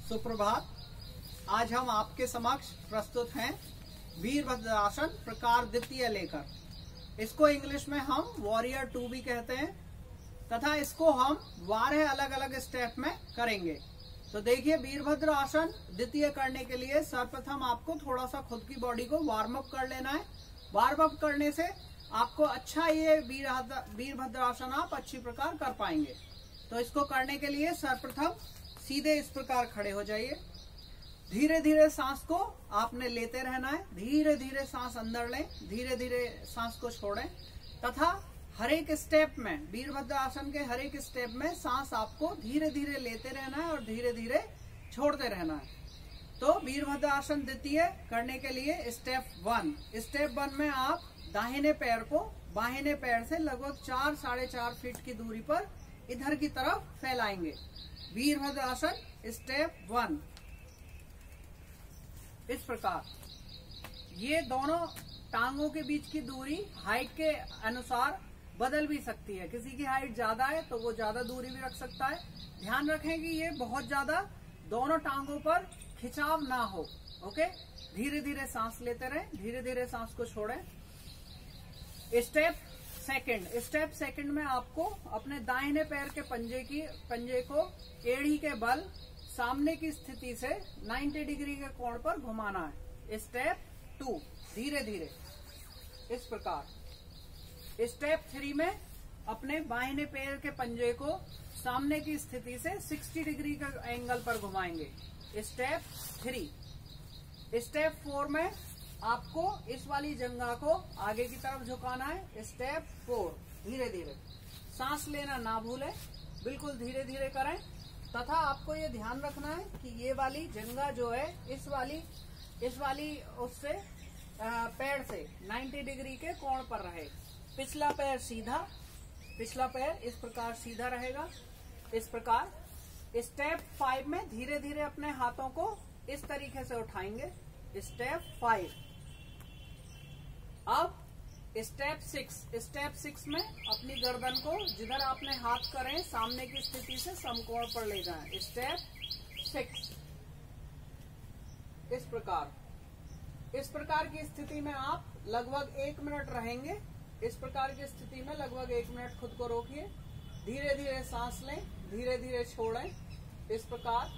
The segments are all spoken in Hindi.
सुप्रभात। आज हम आपके समक्ष प्रस्तुत हैं वीरभद्रासन प्रकार द्वितीय लेकर। इसको इंग्लिश में हम वॉरियर 2 भी कहते हैं तथा इसको हम 12 अलग अलग स्टेप में करेंगे। तो देखिए, वीरभद्रासन द्वितीय करने के लिए सर्वप्रथम आपको थोड़ा सा खुद की बॉडी को वार्म अप कर लेना है। वार्म अप करने से आपको अच्छा ये वीरभद्रासन आप अच्छी प्रकार कर पाएंगे। तो इसको करने के लिए सर्वप्रथम सीधे इस प्रकार खड़े हो जाइए। धीरे धीरे सांस को आपने लेते रहना है। धीरे धीरे सांस अंदर लें, धीरे धीरे सांस को छोड़ें तथा हर एक स्टेप में, वीरभद्रासन के हर एक स्टेप में सांस आपको धीरे धीरे लेते रहना है और धीरे धीरे छोड़ते रहना है। तो वीरभद्रासन द्वितीय करने के लिए स्टेप 1 में आप दाहिने पैर को बाहिने पैर से लगभग 4-4.5 फीट की दूरी पर इधर की तरफ फैलाएंगे। वीरभद्रासन स्टेप 1 इस प्रकार। ये दोनों टांगों के बीच की दूरी हाइट के अनुसार बदल भी सकती है। किसी की हाइट ज्यादा है तो वो ज्यादा दूरी भी रख सकता है। ध्यान रखें कि ये बहुत ज्यादा दोनों टांगों पर खिंचाव ना हो। ओके, धीरे धीरे सांस लेते रहें, धीरे धीरे सांस को छोड़ें। स्टेप सेकंड में आपको अपने दाहिने पैर के पंजे को एड़ी के बल सामने की स्थिति से 90 डिग्री के कोण पर घुमाना है। स्टेप 2 धीरे धीरे इस प्रकार। स्टेप 3 में अपने बाहिने पैर के पंजे को सामने की स्थिति से 60 डिग्री के एंगल पर घुमाएंगे। स्टेप 3। स्टेप 4 में आपको इस वाली जंघा को आगे की तरफ झुकाना है। स्टेप 4 धीरे धीरे। सांस लेना ना भूलें, बिल्कुल धीरे धीरे करें तथा आपको ये ध्यान रखना है कि ये वाली जंघा जो है इस वाली उससे पैर से 90 डिग्री के कोण पर रहे। पिछला पैर सीधा, पिछला पैर इस प्रकार सीधा रहेगा इस प्रकार। स्टेप 5 में धीरे धीरे अपने हाथों को इस तरीके से उठाएंगे। स्टेप 5। अब स्टेप 6 में अपनी गर्दन को जिधर आपने हाथ करें सामने की स्थिति से समकोण पर ले जाएं। स्टेप 6 इस प्रकार की स्थिति में आप लगभग 1 मिनट रहेंगे। इस प्रकार की स्थिति में लगभग 1 मिनट खुद को रोकिए। धीरे धीरे सांस लें, धीरे धीरे छोड़ें इस प्रकार।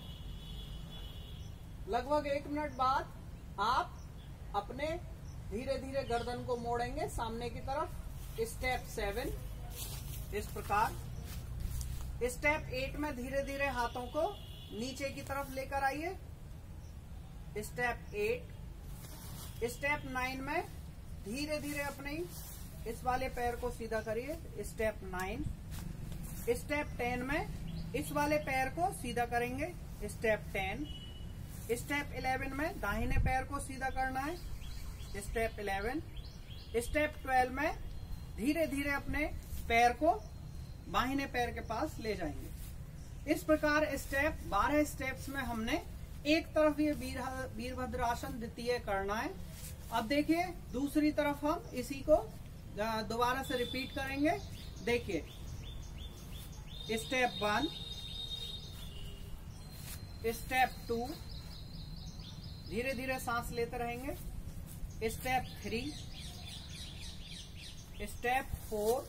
लगभग 1 मिनट बाद आप अपने धीरे धीरे गर्दन को मोड़ेंगे सामने की तरफ। स्टेप 7 इस प्रकार। स्टेप 8 में धीरे धीरे हाथों को नीचे की तरफ लेकर आइए। स्टेप 8। स्टेप 9 में धीरे धीरे अपने इस वाले पैर को सीधा करिए। स्टेप 9। स्टेप 10 में इस वाले पैर को सीधा करेंगे। स्टेप 10। स्टेप 11 में दाहिने पैर को सीधा करना है। स्टेप 11। स्टेप 12 में धीरे धीरे अपने पैर को बाहिने पैर के पास ले जाएंगे। इस प्रकार 12 स्टेप्स में हमने एक तरफ ये वीरभद्रासन द्वितीय करना है। अब देखिए, दूसरी तरफ हम इसी को दोबारा से रिपीट करेंगे। देखिए, स्टेप 1, स्टेप 2 धीरे धीरे सांस लेते रहेंगे। Step 3, step 4,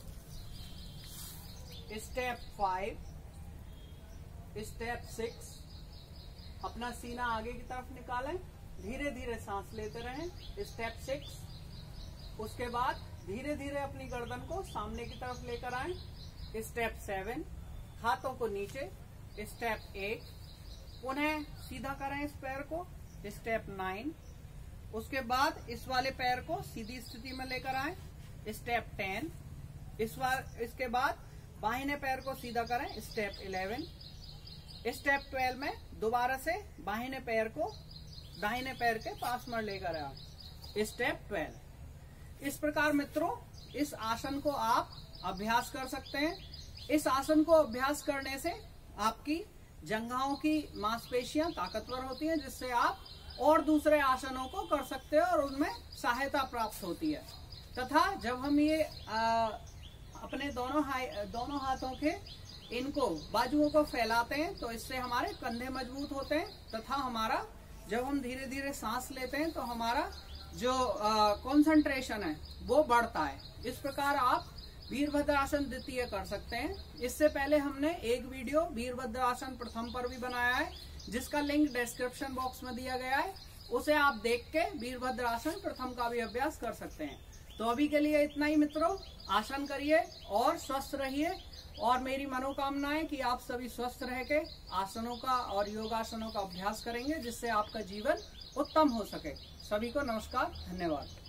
step 5, step 6। अपना सीना आगे की तरफ निकालें, धीरे धीरे सांस लेते रहें। स्टेप 6। उसके बाद धीरे धीरे अपनी गर्दन को सामने की तरफ लेकर आएं। स्टेप 7, हाथों को नीचे। स्टेप 8, पुनः सीधा करें इस पैर को। स्टेप 9। उसके बाद इस वाले पैर को सीधी स्थिति में लेकर आएं। स्टेप 10। इसके बाद बाहिने पैर को सीधा करें। स्टेप 11। स्टेप 12 में दोबारा से बाहिने पैर को दाहिने पैर के पास में लेकर आए। स्टेप 12। इस प्रकार मित्रों, इस आसन को आप अभ्यास कर सकते हैं। इस आसन को अभ्यास करने से आपकी जंघाओं की मांसपेशियां ताकतवर होती हैं, जिससे आप और दूसरे आसनों को कर सकते हैं और उनमें सहायता प्राप्त होती है। तथा जब हम ये अपने दोनों हाथों के इनको बाजुओं को फैलाते हैं तो इससे हमारे कंधे मजबूत होते हैं तथा हमारा जब हम धीरे धीरे सांस लेते हैं तो हमारा जो कंसंट्रेशन है वो बढ़ता है। इस प्रकार आप वीरभद्रासन द्वितीय कर सकते हैं। इससे पहले हमने एक वीडियो वीरभद्रासन प्रथम पर भी बनाया है, जिसका लिंक डिस्क्रिप्शन बॉक्स में दिया गया है। उसे आप देख के वीरभद्रासन प्रथम का भी अभ्यास कर सकते हैं। तो अभी के लिए इतना ही मित्रों, आसन करिए और स्वस्थ रहिए। और मेरी मनोकामना है कि आप सभी स्वस्थ रह के आसनों का और योगासनों का अभ्यास करेंगे, जिससे आपका जीवन उत्तम हो सके। सभी को नमस्कार, धन्यवाद।